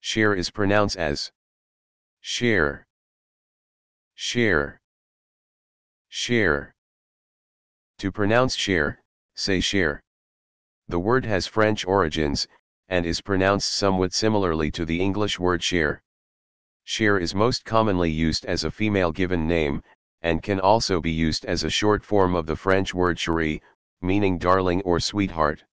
Share is pronounced as share, share, share. To pronounce share, say share. The word has French origins, and is pronounced somewhat similarly to the English word share. Share is most commonly used as a female given name, and can also be used as a short form of the French word chérie, meaning darling or sweetheart.